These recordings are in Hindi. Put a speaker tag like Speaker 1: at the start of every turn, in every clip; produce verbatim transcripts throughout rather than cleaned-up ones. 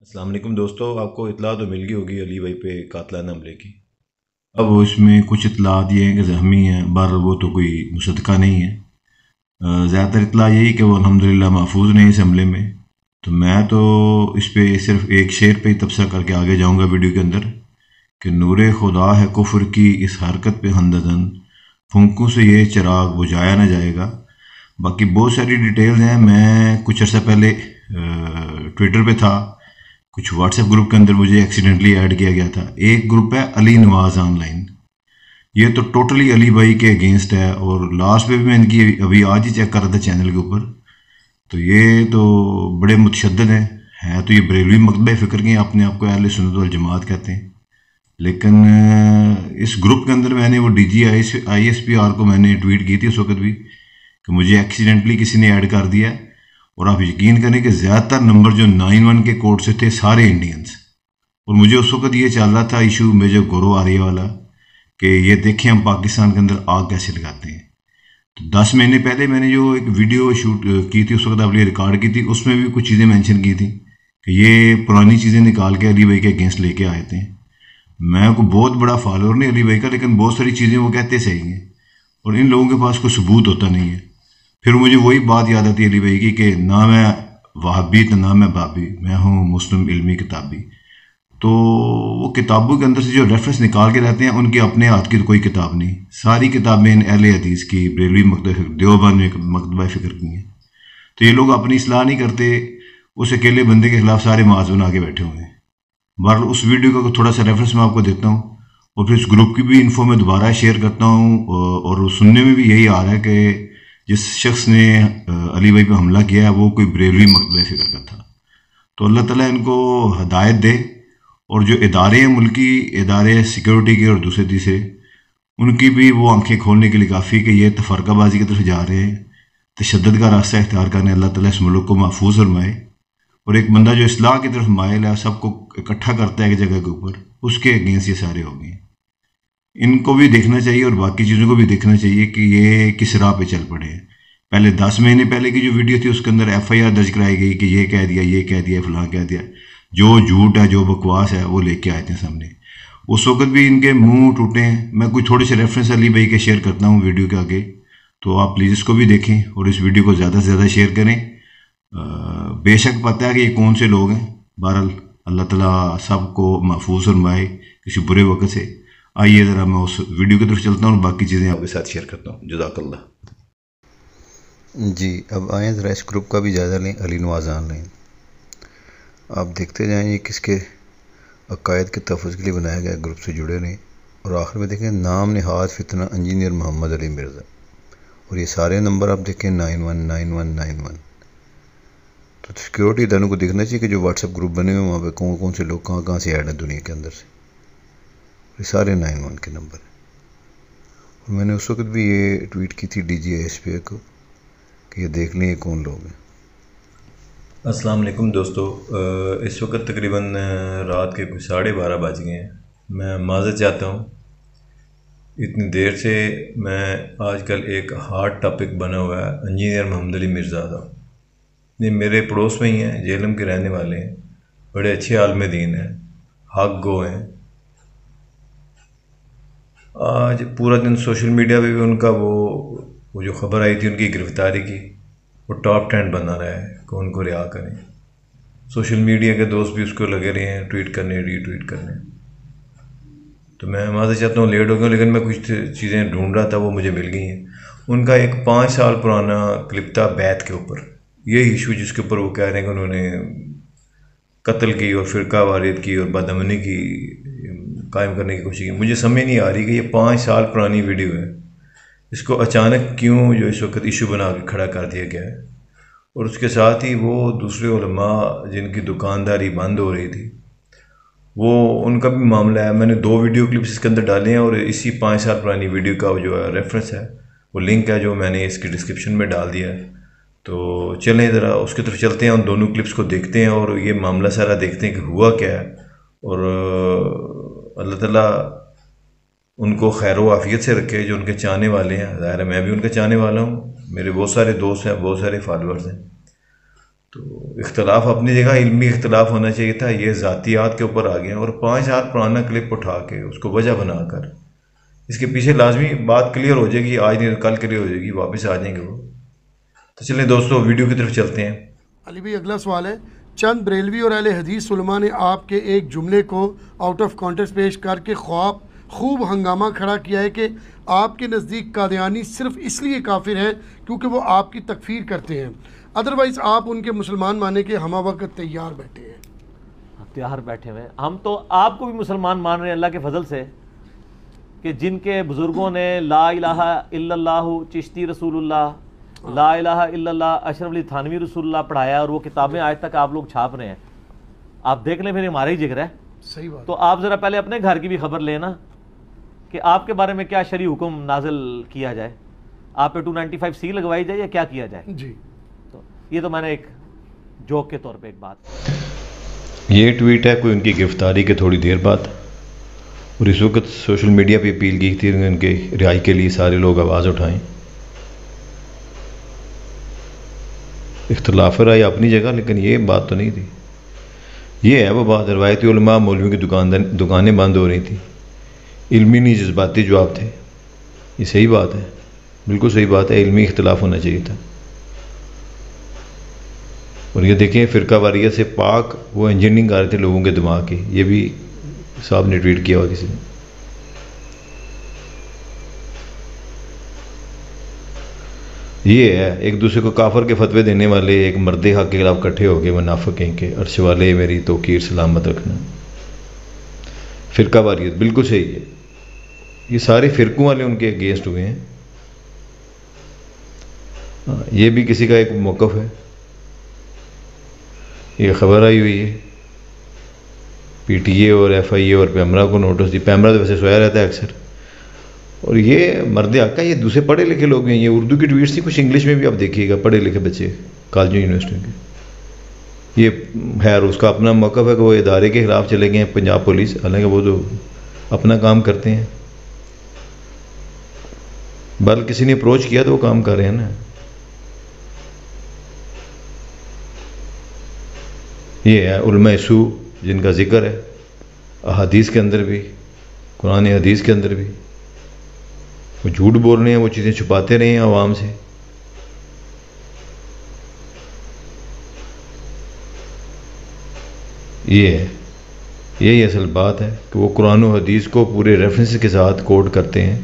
Speaker 1: अस्सलाम वालेकुम दोस्तों, आपको इतला तो मिल गई होगी अली भाई पे कातलाना हमले की। अब वो इसमें कुछ इतलात ये हैं कि ज़ख्मी हैं, बहरहाल वो तो कोई मुसद्दका नहीं है। अ, ज़्यादातर इतला यही कि वो अल्हम्दुलिल्लाह महफूज नहीं इस हमले में। तो मैं तो इस पे सिर्फ एक शेर पे ही तबसरा करके आगे जाऊंगा वीडियो के अंदर कि नूरे खुदा है कुफ्र की इस हरकत पे हमदर्द, फुंकों से ये चिराग बुझाया ना जाएगा। बाकी बहुत सारी डिटेल्स हैं। मैं कुछ अर्सा पहले ट्विटर पे था, कुछ व्हाट्सएप ग्रुप के अंदर मुझे एक्सीडेंटली ऐड किया गया था। एक ग्रुप है अली नवाज ऑनलाइन, ये तो टोटली अली भाई के अगेंस्ट है। और लास्ट पे भी मैं इनकी अभी आज ही चेक कर रहा था चैनल के ऊपर, तो ये तो बड़े मुतशद्दिद हैं। है तो ये बरेलवी मकतबा फ़िक्र के अपने आप को अहले सुन्नत वल जमात कहते हैं। लेकिन इस ग्रुप के अंदर मैंने वो D G I S P R को मैंने ट्वीट की थी उस वक्त भी कि मुझे एक्सीडेंटली किसी ने ऐड कर दिया है। और आप यकीन करें कि ज़्यादातर नंबर जो नाइन वन के कोड से थे सारे इंडियंस। और मुझे उस वक्त ये चल रहा था इशू में जो गौरव आ रही वाला कि ये देखें हम पाकिस्तान के अंदर आग कैसे लगाते हैं। तो दस महीने पहले मैंने जो एक वीडियो शूट की थी उस वक्त आपने रिकॉर्ड की थी, उसमें भी कुछ चीज़ें मेंशन की थी कि ये पुरानी चीज़ें निकाल के अली भाई के अगेंस्ट लेके आए थे। मैं कोई बहुत बड़ा फॉलोअर नहीं अली भाई का, लेकिन बहुत सारी चीज़ें वो कहते सही हैं और इन लोगों के पास कोई सबूत होता नहीं है। फिर मुझे वही बात याद आती है अली भाई की कि ना मैं वहाबी तो ना मैं बाबी, मैं हूँ मुस्लिम इल्मी किताबी। तो वो किताबों के अंदर से जो रेफरेंस निकाल के रहते हैं उनके अपने हाथ की तो कोई किताब नहीं, सारी किताबें इन अहले हदीस की, बरेलवी मकतबा फ़िक्र, देवबंद में मकतबा फ़िक्र की हैं। तो ये लोग अपनी इस्लाह नहीं करते, उस अकेले बंदे के खिलाफ सारे माज बना के बैठे हुए हैं। बहरहाल उस वीडियो का थोड़ा सा रेफरेंस मैं आपको देता हूँ और फिर इस ग्रुप की भी इन्फो मैं दोबारा शेयर करता हूँ। और सुनने में भी यही आ रहा है कि जिस शख्स ने अली भाई पे हमला किया है वो कोई बरेलवी मकतबा फ़िक्र का था। तो अल्लाह ताला इनको हदायत दे। और जो इदारे हैं, मुल्की इदारे सिक्योरिटी के और दूसरे तीसरे, उनकी भी वो आंखें खोलने के लिए काफ़ी कि ये तफरकाबाजी की तरफ जा रहे हैं, तशद्दुद का रास्ता इख्तियार करने। अल्लाह ताला इस मुल्क को महफूज फरमाए। और एक बंदा जो इस्लाह की तरफ मायल है, सबको इकट्ठा करता है एक जगह के ऊपर, उसके अगेंस्ट ये सारे हो गए। इनको भी देखना चाहिए और बाकी चीज़ों को भी देखना चाहिए कि ये किस राह पे चल पड़े हैं। पहले दस महीने पहले की जो वीडियो थी उसके अंदर एफ आई आर दर्ज कराई गई कि ये कह दिया, ये कह दिया, फलां कह दिया। जो झूठ है, जो बकवास है, वो लेके आए थे सामने। उस वक्त भी इनके मुंह टूटे हैं। मैं कुछ थोड़े से रेफरेंस अली भाई के शेयर करता हूँ वीडियो के आगे, तो आप प्लीज़ इसको भी देखें और इस वीडियो को ज़्यादा से ज़्यादा शेयर करें। बेशक पता है कि ये कौन से लोग हैं। बहरहाल अल्लाह ताला सबको महफूज फरमाए किसी बुरे वक्त से। आइए ज़रा मैं उस वीडियो की तरफ चलता हूँ और बाकी चीज़ें आपके साथ शेयर करता हूँ। जज़ाकल्लाह।
Speaker 2: जी, अब आएँ ज़रा इस ग्रुप का भी जायज़ा लें, अली नवाज़ ऑनलाइन। आप देखते जाएँ ये किसके अकायद के तहफ़्फ़ुज़ के लिए बनाया गया ग्रुप से जुड़े रहें। और आखिर में देखें नाम नहाद फितना इंजीनियर मोहम्मद अली मिर्ज़ा। और ये सारे नंबर आप देखें nine one nine one nine one. तो सिक्योरिटी इदारों को देखना चाहिए कि जो व्हाट्सएप ग्रुप बने हुए हैं वहाँ पे कौन कौन से लोग कहाँ कहाँ से ऐड हैं दुनिया के अंदर से। ये सारे नाइन वन के नंबर हैं। और मैंने उस वक्त भी ये ट्वीट की थी D G I S P को कि ये देख लें ये कौन लोग हैं।
Speaker 1: अस्सलाम वालेकुम दोस्तों, इस वक्त तकरीबन रात के कुछ साढ़े बारह बज गए हैं। मैं माज़रत चाहता हूँ इतनी देर से। मैं आजकल एक हार्ड टॉपिक बना हुआ है इंजीनियर मोहम्मद अली मिर्ज़ा का। ये मेरे पड़ोस में ही हैं, जेलम के रहने वाले हैं, बड़े अच्छे आलम दीन हैं, हक गो हैं। आज पूरा दिन सोशल मीडिया पे भी उनका वो वो जो ख़बर आई थी उनकी गिरफ़्तारी की, वो टॉप टेंट बना रहा है कि उनको रिहा करें। सोशल मीडिया के दोस्त भी उसको लगे रहे हैं ट्वीट करने, रीट्वीट करने। तो मैं माज़रत चाहता हूँ लेट हो गया, लेकिन मैं कुछ चीज़ें ढूंढ रहा था, वो मुझे मिल गई हैं। उनका एक पाँच साल पुराना क्लिप था बैत के ऊपर, ये इशू जिसके ऊपर वो कह रहे हैं कि उन्होंने कत्ल की और फ़िरका वारियत की और बदअमनी की कायम करने की कोशिश की। मुझे समझ नहीं आ रही कि ये पाँच साल पुरानी वीडियो है, इसको अचानक क्यों जो इस वक्त इशू बना के खड़ा कर दिया गया है। और उसके साथ ही वो दूसरे उलमा जिनकी दुकानदारी बंद हो रही थी, वो उनका भी मामला है। मैंने दो वीडियो क्लिप्स इसके अंदर डाले हैं और इसी पाँच साल पुरानी वीडियो का जो है रेफरेंस है, वो लिंक है जो मैंने इसकी डिस्क्रिप्शन में डाल दिया है। तो चलें ज़रा उसकी तरफ चलते हैं, उन दोनों क्लिप्स को देखते हैं और ये मामला सारा देखते हैं कि हुआ क्या है। और अल्लाह ताला उनको खैर व आफ़ियत से रखे जो उनके चाहने वाले हैं। ज़ाहिर है मैं भी उनके चाहने वाला हूँ, मेरे बहुत सारे दोस्त हैं, बहुत सारे फॉलोअर्स हैं। तो इख्तलाफ अपनी जगह, इल्मी इख्तलाफ होना चाहिए था, ये ज़ातियात के ऊपर आ गया। और पाँच हाथ पुराना क्लिप उठा के उसको वजह बनाकर इसके पीछे लाजमी बात क्लियर हो जाएगी, आज नहीं तो कल क्लियर हो जाएगी, वापस आ जाएंगे वो। तो चलें दोस्तों, वीडियो की तरफ चलते हैं।
Speaker 3: अली भाई, अगला सवाल है, चंद बरेलवी और अहले हदीस उलमा ने आपके एक जुमले को आउट ऑफ कॉन्टेक्स्ट पेश करके ख्वाब खूब हंगामा खड़ा किया है कि आपके नज़दीक कादियानी सिर्फ इसलिए काफिर हैं क्योंकि वो आपकी तकफीर करते हैं, अदरवाइज़ आप उनके मुसलमान मानने के हमा वक्त तैयार बैठे हैं।
Speaker 4: तैयार बैठे हुए हैं, हम तो आपको भी मुसलमान मान रहे हैं अल्लाह के फजल से, कि जिनके बुज़ुर्गों ने ला इलाहा इल्लल्लाहु चिश्ती रसूलुल्लाह, ला इलाहा इल्लल्लाह अशरफ अली थानवी रसूलुल्लाह पढ़ाया, और वो किताबें आज तक आप लोग छाप रहे हैं। आप देख लें, फिर हमारा ही जिक्र है।
Speaker 3: सही बात।
Speaker 4: तो आप ज़रा पहले अपने घर की भी खबर लेना कि आपके बारे में क्या शरई हुक्म नाजिल किया जाए, आप पे टू नाइन्टी फाइव सी लगवाई जाए या क्या किया जाए
Speaker 3: जी।
Speaker 4: तो ये तो मैंने एक जोक के तौर पे एक बात।
Speaker 2: ये ट्वीट है कोई उनकी गिरफ्तारी के थोड़ी देर बाद, और इस वक्त सोशल मीडिया पे अपील की थी उनके रिहाई के लिए सारे लोग आवाज़ उठाएं। इख्तलाफ राय अपनी जगह, लेकिन ये बात तो नहीं थी। ये है वो बात, रवायती उलमा मौलवियों की दुकानदार दुकानें बंद हो रही थी, इल्मी नहीं जज्बाती जवाब थे। ये सही बात है, बिल्कुल सही बात है, इल्मी इख्तलाफ होना चाहिए था। और ये देखें, फ़िरका वारियत से पाक वो इंजीनियरिंग कर रहे थे लोगों के दिमाग की, ये भी साहब ने ट्वीट किया हुआ किसी ने। ये है एक दूसरे को काफर के फतवे देने वाले एक मर्द हक के खिलाफ इकट्ठे हो गए, मुनाफिक के अर्श वाले मेरी तौकीर सलामत रखना। फ़िरका वारियत बिल्कुल सही है, ये सारे फ़िरकों वाले उनके अगेंस्ट हुए हैं। ये भी किसी का एक मौक़िफ़ है। ये खबर आई हुई है, पीटीए और एफआईए और पैमरा को नोटिस दी। पैमरा तो वैसे सोया रहता है अक्सर, और ये मर्द आका, ये दूसरे पढ़े लिखे लोग हैं। ये उर्दू की ट्वीट्स थी, कुछ इंग्लिश में भी आप देखिएगा, पढ़े लिखे बच्चे कॉलेजों यूनिवर्सिटियों के। ये खैर उसका अपना मौक़िफ़ है कि वो इदारे के खिलाफ चले गए हैं, पंजाब पुलिस, हालांकि वो तो अपना काम करते हैं। बल किसी ने अप्रोच किया तो वो काम कर रहे हैं ना। ये है उलमा सू जिनका जिक्र है अहादीस के अंदर भी, कुरान हदीस के अंदर भी। वो झूठ बोल रहे हैं, वो चीज़ें छुपाते रहे हैं आवाम से। ये है, यही असल बात है कि वो कुरान और हदीस को पूरे रेफरेंस के साथ कोट करते हैं,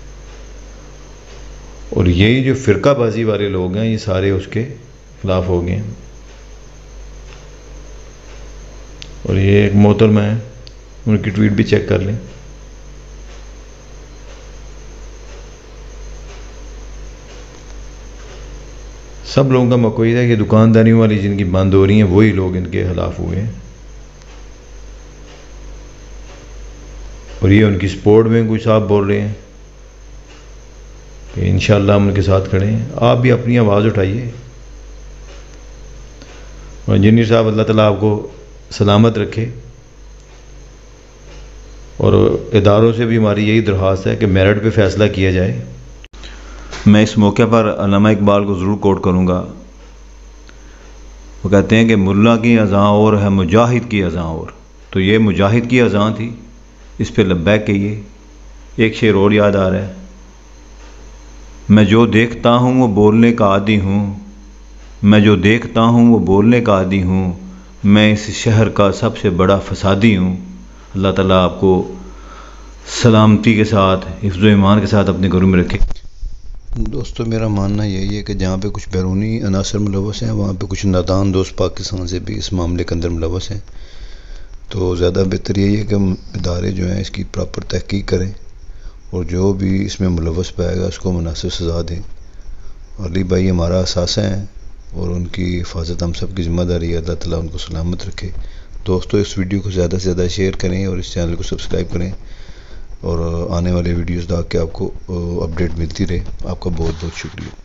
Speaker 2: और यही जो फ़िरकाबाजी वाले लोग हैं ये सारे उसके खिलाफ हो गए हैं। और ये एक मोहतरमा है, उनकी ट्वीट भी चेक कर लें। सब लोगों का मकसद है कि दुकानदारियों वाली जिनकी बंद हो रही हैं वही लोग इनके खिलाफ हुए हैं, और ये उनकी सपोर्ट में कुछ आप बोल रहे हैं कि इंशाअल्लाह हम उनके साथ खड़े हैं। आप भी अपनी आवाज़ उठाइए। और इंजीनियर साहब, अल्लाह ताला आपको सलामत रखे, और इदारों से भी हमारी यही दरख्वास्त है कि मेरिट पे फ़ैसला किया जाए। मैं इस मौके पर अल्लामा इकबाल को ज़रूर कोट करूँगा। वो कहते हैं कि मुल्ला की अज़ां और है मुजाहिद की अज़ां और। तो ये मुजाहिद की अज़ां थी, इस पे लब्बैक कहिए। एक शेर और याद आ रहा है, मैं जो देखता हूँ वो बोलने का आदी हूँ, मैं जो देखता हूँ वो बोलने का आदी हूँ, मैं इस शहर का सबसे बड़ा फसादी हूँ। अल्लाह ताला आपको सलामती के साथ, हिफ्ज़ ईमान के साथ अपने घरों में रखे। दोस्तों, मेरा मानना यही है कि जहाँ पे कुछ बैरूनी अनासर मुलव्वस हैं, वहाँ पे कुछ नादान दोस्त पाकिस्तान से भी इस मामले के अंदर मुलव्वस हैं। तो ज़्यादा बेहतर यही है कि इदारे जो हैं इसकी प्रॉपर तहकीक करें, और जो भी इसमें मुलव्वस पाएगा उसको मुनासिब सज़ा दें। अली भाई हमारा असासा हैं, और उनकी हिफाजत हम सब की ज़िम्मेदारी है। अल्लाह ताला उनको सलामत रखे। दोस्तों, इस वीडियो को ज़्यादा से ज़्यादा शेयर करें, और इस चैनल को सब्सक्राइब करें, और आने वाले वीडियोस ताकि आपको अपडेट मिलती रहे। आपका बहुत बहुत शुक्रिया।